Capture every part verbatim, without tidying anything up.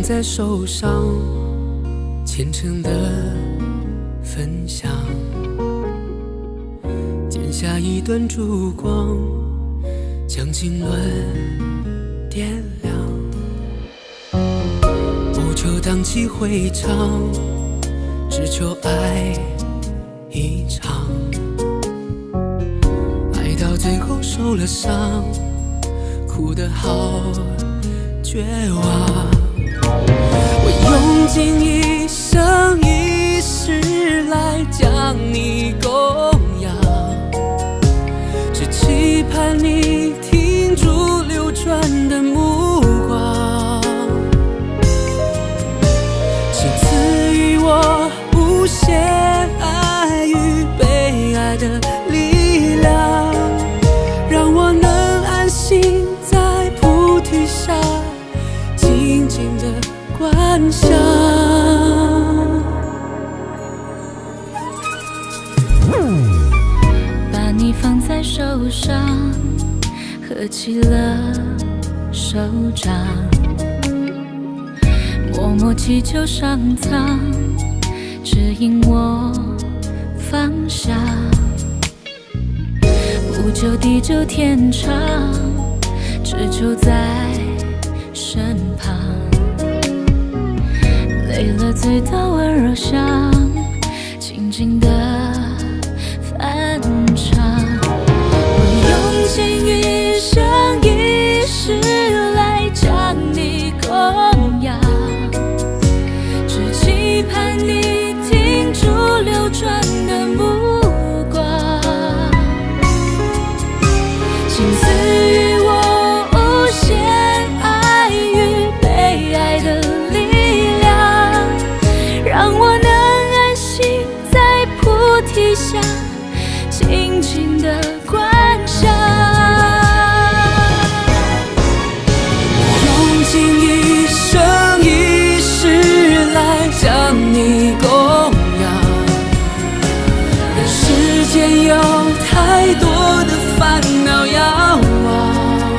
捧在手上，虔诚的分享，剪下一段烛光，将经纶点亮。不求荡气回肠，只求爱一场。爱到最后受了伤，哭得好绝望。我用尽一生一世来将你供养，只期盼你停住流转的目光，请赐予我无限爱与被爱的力量，让我能安心在菩提下静静的观想。 把你放在手上，合起了手掌，默默祈求上苍指引我方向，不求地久天长，只求在身旁。累了醉倒温柔乡，静静的翻唱。我用尽一生一世来将你供养，只期盼你停住流转的目光，请赐予我无限爱与被爱的力量，让我能安心在菩提下静静的观想。 用尽一生一世来将你供养，人世间有太多的烦恼要忘，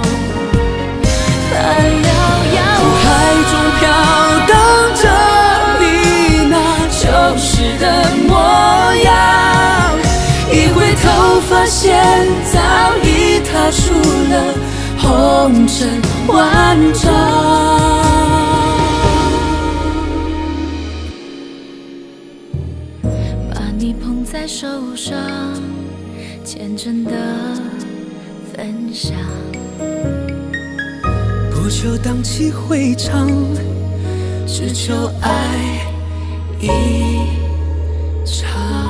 烦恼要苦海中飘荡着你那旧时的模样，一回头发现早已踏出了红尘万丈。 把你捧在手上，虔诚的分享。 不求荡气回肠，只求爱一场。